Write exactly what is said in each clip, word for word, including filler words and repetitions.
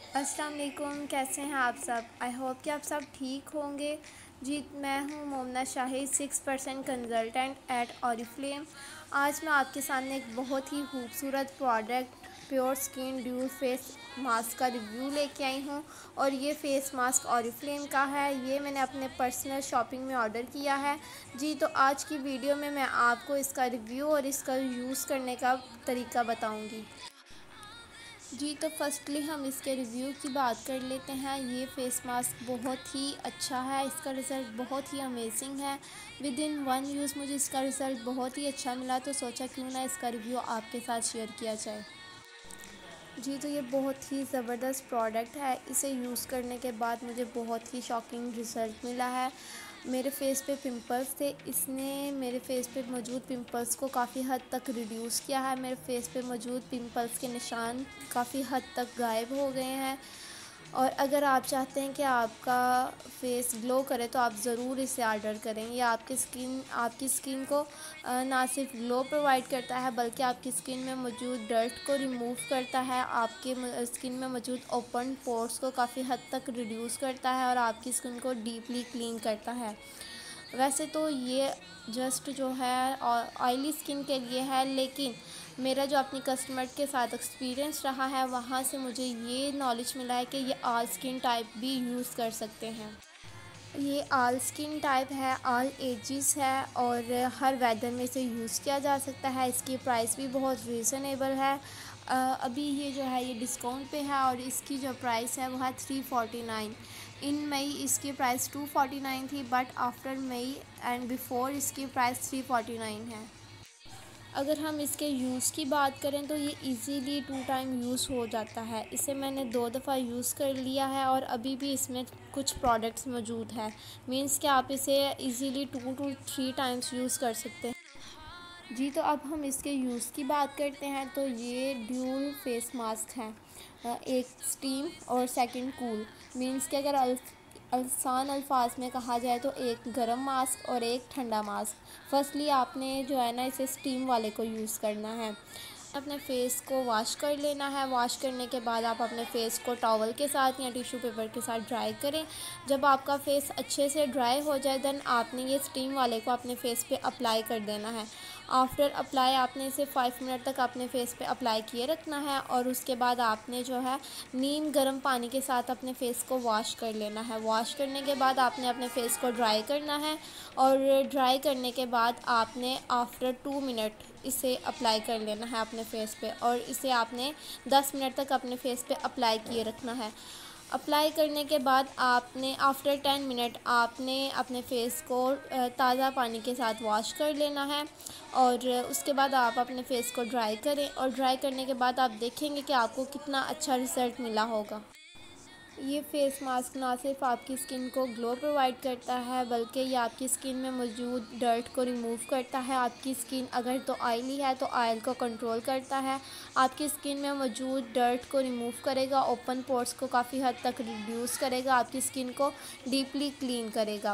अस्सलाम वालेकुम, कैसे हैं आप सब। आई होप कि आप सब ठीक होंगे। जी, मैं हूँ Momna Shahid, six percent consultant at Oriflame. आज मैं आपके सामने एक बहुत ही खूबसूरत product pure skin dual face mask का रिव्यू लेके आई हूँ। और ये फेस मास्क ऑरिफ्लेम का है। ये मैंने अपने पर्सनल शॉपिंग में ऑर्डर किया है। जी, तो आज की वीडियो में मैं आपको इसका रिव्यू और इसका यूज़ करने का तरीका बताऊँगी। जी, तो फर्स्टली हम इसके रिव्यू की बात कर लेते हैं। ये फ़ेस मास्क बहुत ही अच्छा है, इसका रिज़ल्ट बहुत ही अमेजिंग है। विद इन वन यूज़ मुझे इसका रिज़ल्ट बहुत ही अच्छा मिला, तो सोचा क्यों ना इसका रिव्यू आपके साथ शेयर किया जाए। जी, तो ये बहुत ही ज़बरदस्त प्रोडक्ट है। इसे यूज़ करने के बाद मुझे बहुत ही शॉकिंग रिज़ल्ट मिला है। मेरे फ़ेस पे पिंपल्स थे, इसने मेरे फ़ेस पे मौजूद पिंपल्स को काफ़ी हद तक रिड्यूस किया है। मेरे फ़ेस पे मौजूद पिंपल्स के निशान काफ़ी हद तक गायब हो गए हैं। और अगर आप चाहते हैं कि आपका फेस ग्लो करे तो आप ज़रूर इसे ऑर्डर करें। ये आपकी स्किन आपकी स्किन को ना सिर्फ ग्लो प्रोवाइड करता है, बल्कि आपकी स्किन में मौजूद डर्ट को रिमूव करता है। आपके स्किन में मौजूद ओपन पोर्स को काफ़ी हद तक रिड्यूस करता है और आपकी स्किन को डीपली क्लीन करता है। वैसे तो ये जस्ट जो है ऑयली स्किन के लिए है, लेकिन मेरा जो अपनी कस्टमर के साथ एक्सपीरियंस रहा है, वहाँ से मुझे ये नॉलेज मिला है कि ये ऑल स्किन टाइप भी यूज़ कर सकते हैं। ये ऑल स्किन टाइप है, ऑल एजिस है और हर वेदर में इसे यूज़ किया जा सकता है। इसकी प्राइस भी बहुत रीज़नेबल है। अ, अभी ये जो है ये डिस्काउंट पे है और इसकी जो प्राइस है वो है three forty nine. In May इसकी प्राइस टू फोर्टी नाइन थी, but after May and before इसकी प्राइस थ्री फोर्टी नाइन है। अगर हम इसके यूज़ की बात करें तो ये इजीली टू टाइम यूज़ हो जाता है। इसे मैंने दो दफ़ा यूज़ कर लिया है और अभी भी इसमें कुछ प्रोडक्ट्स मौजूद है। मींस कि आप इसे easily two to three times use कर सकते हैं। जी, तो अब हम इसके यूज़ की बात करते हैं। तो ये ड्यूल फेस मास्क है, एक स्टीम और सेकंड कूल। मींस कि अगर आसान अल्फाज में कहा जाए तो एक गर्म मास्क और एक ठंडा मास्क। फर्स्टली आपने जो है ना इसे स्टीम वाले को यूज़ करना है। अपने फ़ेस को वॉश कर लेना है। वॉश करने के बाद आप अपने फ़ेस को टॉवल के साथ या टिश्यू पेपर के साथ ड्राई करें। जब आपका फ़ेस अच्छे से ड्राई हो जाए, देन आपने ये स्टीम वाले को अपने फ़ेस पे अप्लाई कर देना है। आफ्टर अप्लाई आपने इसे फाइव मिनट तक अपने फ़ेस पे अप्लाई किए रखना है और उसके बाद आपने जो है नीम गर्म पानी के साथ अपने फ़ेस को वॉश कर लेना है। वॉश करने के बाद आपने अपने फ़ेस को ड्राई करना है और ड्राई करने के बाद आपने आफ्टर टू मिनट इसे अप्लाई कर लेना है अपने फ़ेस पे और इसे आपने दस मिनट तक अपने फ़ेस पे अप्लाई किए रखना है। अप्लाई करने के बाद आपने आफ्टर टेन मिनट आपने अपने फ़ेस को ताज़ा पानी के साथ वॉश कर लेना है और उसके बाद आप अपने फ़ेस को ड्राई करें और ड्राई करने के बाद आप देखेंगे कि आपको कितना अच्छा रिज़ल्ट मिला होगा। ये फेस मास्क ना सिर्फ आपकी स्किन को ग्लो प्रोवाइड करता है, बल्कि ये आपकी स्किन में मौजूद डर्ट को रिमूव करता है। आपकी स्किन अगर तो ऑयली है तो ऑयल को कंट्रोल करता है। आपकी स्किन में मौजूद डर्ट को रिमूव करेगा, ओपन पोर्स को काफ़ी हद तक रिड्यूस करेगा, आपकी स्किन को डीपली क्लीन करेगा।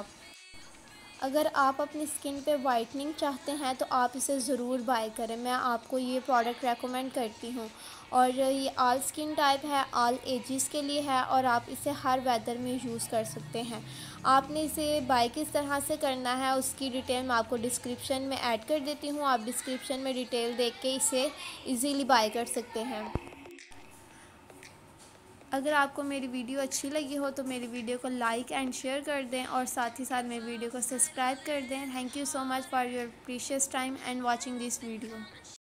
अगर आप अपनी स्किन पे वाइटनिंग चाहते हैं तो आप इसे ज़रूर बाय करें। मैं आपको ये प्रोडक्ट रेकमेंड करती हूँ। और ये ऑल स्किन टाइप है, ऑल एजिस के लिए है और आप इसे हर वेदर में यूज़ कर सकते हैं। आपने इसे बाय किस तरह से करना है उसकी डिटेल मैं आपको डिस्क्रिप्शन में ऐड कर देती हूँ। आप डिस्क्रिप्शन में डिटेल देख के इसे ईज़िली बाय कर सकते हैं। अगर आपको मेरी वीडियो अच्छी लगी हो तो मेरी वीडियो को लाइक एंड शेयर कर दें और साथ ही साथ मेरी वीडियो को सब्सक्राइब कर दें। Thank you so much for your precious time and watching this video.